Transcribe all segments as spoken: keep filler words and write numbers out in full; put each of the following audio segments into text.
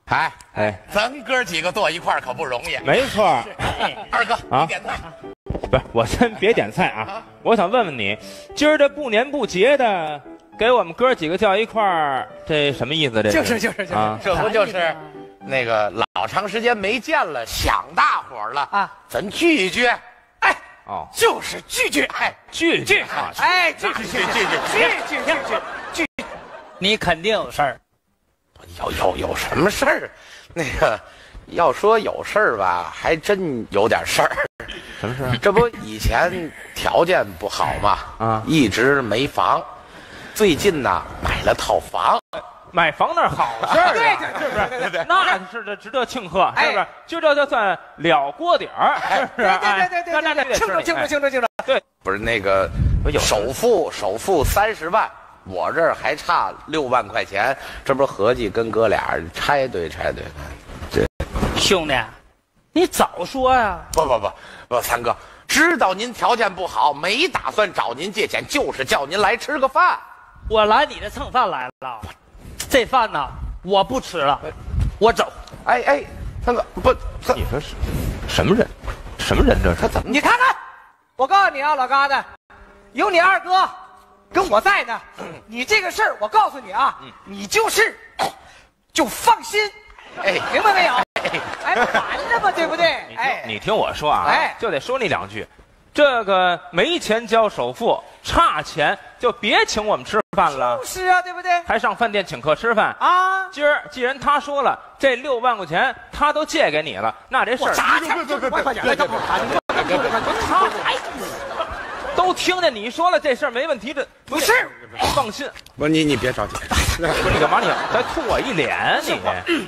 哎哎， 咱哥几个坐一块儿可不容易。 没错。 二哥， 啊你点菜。 不是，我先别点菜啊，我想问问你，今儿这不年不节的，给我们哥几个叫一块儿，这什么意思？这就是就是就是， 啊， 这不就是那个老长时间没见了，想大伙儿了啊， 咱聚一聚。哎， 哦， 就是聚聚， 哎， 聚聚啊， 哎，聚聚聚聚聚聚聚聚聚，你肯定有事儿。 有有有什么事儿？那个要说有事儿吧，还真有点事儿。 什么事儿？ 这不以前条件不好嘛， 啊， 一直没房。最近呢，买了套房。 买房那是好事儿， 对对，是不是？对对，那是这值得庆贺，是不是？就这就算了锅底儿，是不是？ 对对对对对对，庆祝庆祝庆祝庆祝！ 对，不是那个首付首付三十万，我这儿还差六万块钱，这不合计跟哥俩拆对拆对。 对，兄弟，你早说呀！ 不不不不，三哥，知道您条件不好，没打算找您借钱，就是叫您来吃个饭。 我来你这蹭饭来了，这饭呢我不吃了，我走。 哎哎，三哥不， 你说是什么人？什么人这是？ 他怎么？ 你看看，我告诉你啊，老疙瘩，有你二哥跟我在呢，你这个事儿我告诉你啊，你就是就放心， 哎， 明白没有？哎，完了吧，对不对？哎， 你听我说啊， 哎， 就得说你两句。这个没钱交首付，差钱就别请我们吃饭了。 是啊，对不对？ 还上饭店请客吃饭啊！ 今儿既然他说了，这六万块钱他都借给你了，那这事儿砸钱就六万块钱了，干嘛？ 他还都听见你说了，这事儿没问题，这不是放心。 不是你你别着急， 不是你干嘛？你还吐我一脸你？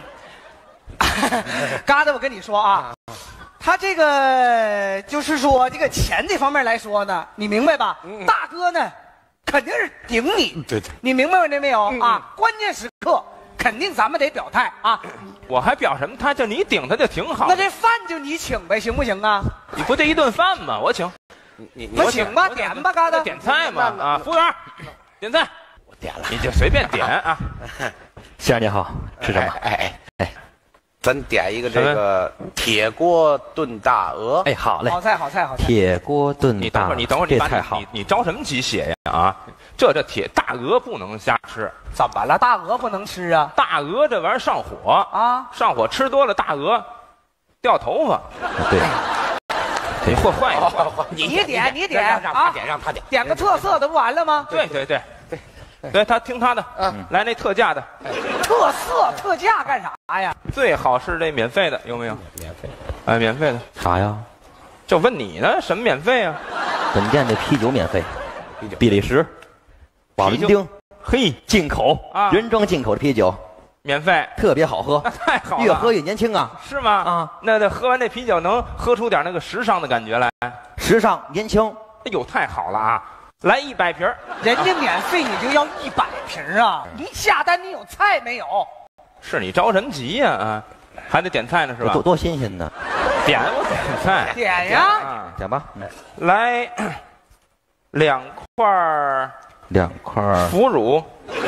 疙瘩，我跟你说啊。他这个就是说，这个钱这方面来说呢，你明白吧？嗯、大哥呢，肯定是顶你。 对对， 你明白没有、嗯、啊？关键时刻肯定咱们得表态啊！ 我还表什么态？就你顶他就挺好。 那这饭就你请呗，行不行啊？ 你不就一顿饭吗？我请。 你你我请吧，点吧，疙瘩。 点菜嘛啊！服务员，点菜。 我点了， 你就随便点啊。 先生你好，吃什么？ 哎哎哎。咱点一个这个铁锅炖大鹅。 哎，好嘞， 好菜好菜好菜。 铁锅炖大鹅， 你等会儿，你等会儿， 这菜好。 你你着什么急血呀？啊，这这铁大鹅不能瞎吃。 怎么了？大鹅不能吃啊？ 大鹅这玩意儿上火啊， 上火吃多了大鹅掉头发。 对， 你或坏了， 你点你点让他点让他点， 点个特色的不完了吗？ 对对对对。对他听他的，嗯，来那特价的， 特色特价干啥呀？ 最好是这免费的，有没有？ 免费， 哎，免费的啥呀？ 就问你呢，什么免费啊？ 本店的啤酒免费， 啤酒， 比利时、瓦伦丁， 嘿， 进口啊， 原装进口的啤酒， 免费， 特别好喝， 太好了， 越喝越年轻啊！ 是吗？ 啊， 那那喝完这啤酒能喝出点那个时尚的感觉来， 时尚年轻， 哎呦，太好了啊！来一百瓶， 人家免费你就要一百瓶啊！你下单你有菜没有？ 是你着什么急呀？啊，还得点菜呢是吧？ 多多新鲜呢！ 点我点菜， 点呀！ 啊， 点吧， 来两块两块腐乳，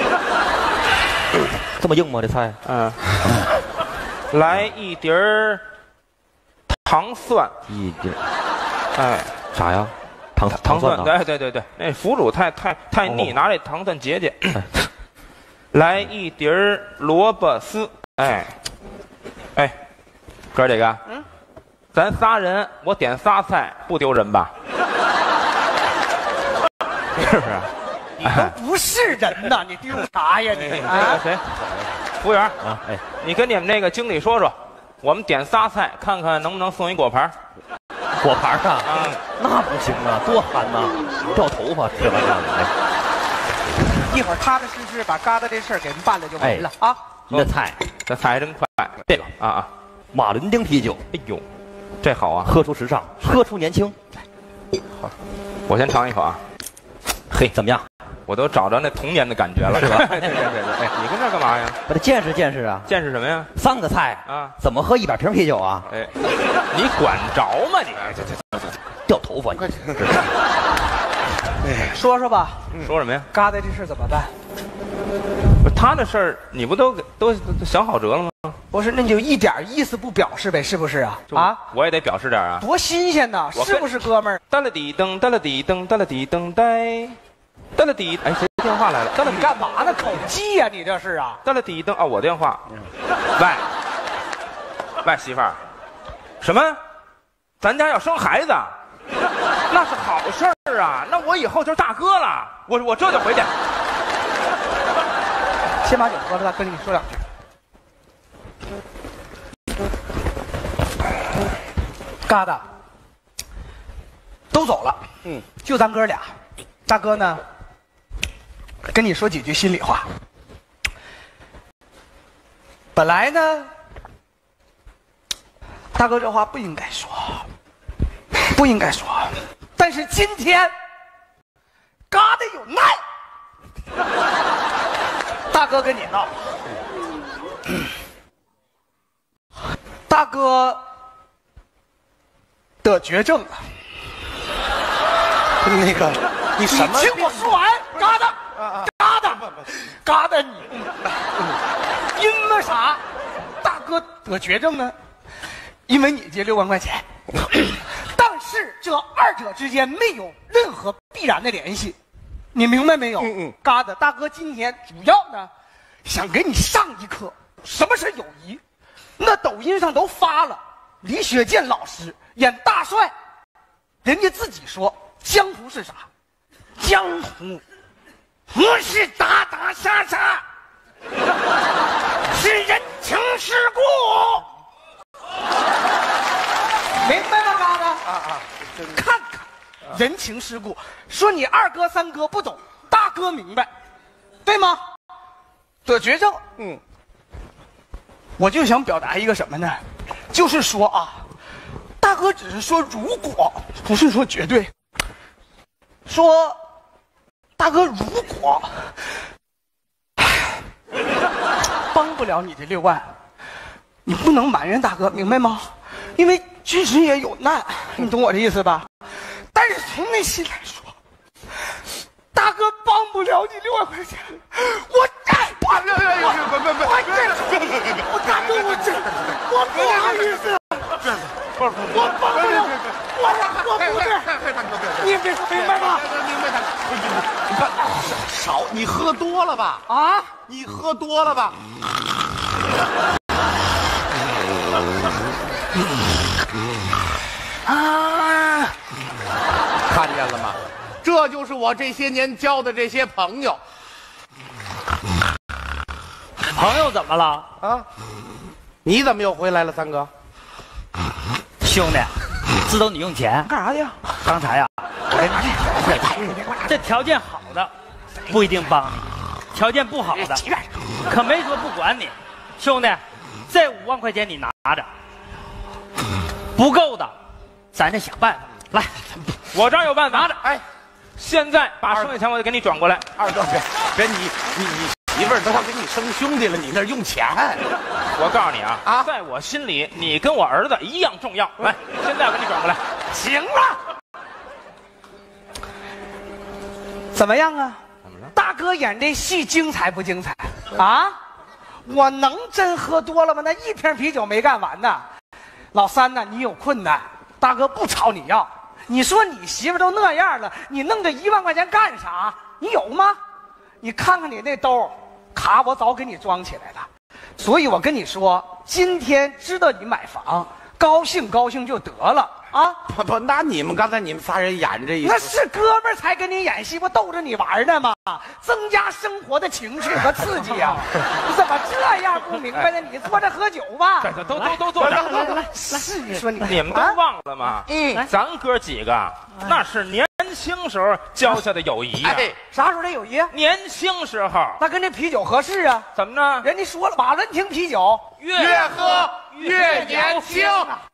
这么硬吗？这菜？ 嗯，来一碟儿糖蒜， 一碟， 哎， 啥呀？糖糖蒜呢？ 对对对对，那腐乳太太太腻， 哦拿这糖蒜解解。来一碟儿萝卜丝，哎，哎，哥儿几个，嗯，咱仨人，我点仨菜，不丢人吧？是不是？ 你都不是人呐，你丢啥呀你？ 那个谁，服务员啊，哎， 你跟你们那个经理说说，我们点仨菜，看看能不能送一果盘。 果盘啊， 啊， 那不行啊，多寒呐，掉头发，吃完饭。 一会儿踏踏实实把疙瘩这事儿给人办了就完了啊！ 你的菜， 这菜还真快。 这个啊啊， 瓦伦丁啤酒， 哎呦，这好啊， 喝出时尚，喝出年轻。 我先尝一口啊。 嘿，怎么样？ 我都找着那童年的感觉了，是吧？对对对对，哎，你跟这干嘛呀？ 把它见识见识啊！ 见识什么呀？ 三个菜啊， 怎么喝一百瓶啤酒啊？ 哎，你管着吗你？这这掉头发！你说说吧， 说什么呀？ 疙瘩这事怎么办？ 他的事儿你不都都都想好辙了吗？ 不是，那你就一点意思不表示呗，是不是啊？啊， 我也得表示点啊。 多新鲜呐，是不是哥们儿？ 哒了滴噔，哒了滴噔，哒了滴噔呆，哒了滴。哎，谁电话来了？哒了你干嘛呢？口技呀，你这是啊？ 哒了滴噔啊，我电话。喂，喂，媳妇儿，什么？咱家要生孩子，那是好事儿啊！那我以后就是大哥了。我我这就回去。 先把酒喝了，跟你说两句。疙瘩都走了，嗯，就咱哥俩。大哥呢，跟你说几句心里话。本来呢，大哥这话不应该说，不应该说，但是今天，疙瘩有难。大哥跟你闹，大哥得绝症了。 那个，你什么？ 你听我说完，疙瘩，疙瘩，疙瘩你，因为啥？大哥得绝症呢？因为你借六万块钱，但是这二者之间没有任何必然的联系。你明白没有？嗯嗯，疙瘩，大哥今天主要呢，想给你上一课，什么是友谊。那抖音上都发了，李雪健老师演大帅，人家自己说，江湖是啥？江湖不是打打杀杀，是人情世故。明白吗，疙瘩？啊啊，看看。人情世故，说你二哥三哥不懂，大哥明白，对吗？得绝症，嗯，我就想表达一个什么呢？就是说啊，大哥只是说如果，不是说绝对。说，大哥如果帮不了你这六万，你不能埋怨大哥，明白吗？因为确实也有难，你懂我的意思吧？但是从内心来说，大哥帮不了你六万块钱，我这，我这，我大哥，我这，我不好意思，我帮不了，我我不是，你也别说明白吗？ 明白他，少，你喝多了吧？ 啊， 你喝多了吧？啊！看见了吗？这就是我这些年交的这些朋友。 朋友怎么了？ 啊？你怎么又回来了，三哥？ 兄弟，知道你用钱干啥去？ 刚才呀、啊，我这条件好的不一定帮你，条件不好的可没说不管你。兄弟，这五万块钱你拿着，不够的，咱得想办法。来， 我这儿有办法。拿着，哎，现在把剩下钱我就给你转过来。 二哥，别别，你你你媳妇儿都要给你生兄弟了，你那用钱？ 我告诉你啊， 啊， 在我心里，你跟我儿子一样重要。来，现在我给你转过来。 行了，怎么样啊？ 怎么了？ 大哥演这戏精彩不精彩啊？我能真喝多了吗？那一瓶啤酒没干完呢。老三呢，你有困难，大哥不朝你要。你说你媳妇都那样了，你弄这一万块钱干啥？你有吗？你看看你那兜卡，我早给你装起来了。所以我跟你说，今天知道你买房，高兴高兴就得了啊！ 不不，那你们刚才你们仨人演这一， 那是哥们儿才跟你演戏，不逗着你玩呢吗？增加生活的情趣和刺激呀、啊！你怎么这样不明白呢？你坐着喝酒吧。 都都都坐着。 来来来，是你说你你们都忘了吗？嗯，咱哥几个那是年轻时候交下的友谊啊。 啥时候的友谊？ 年轻时候。 那跟这啤酒合适啊？ 怎么呢？ 人家说了，马伦亭啤酒越喝越年轻。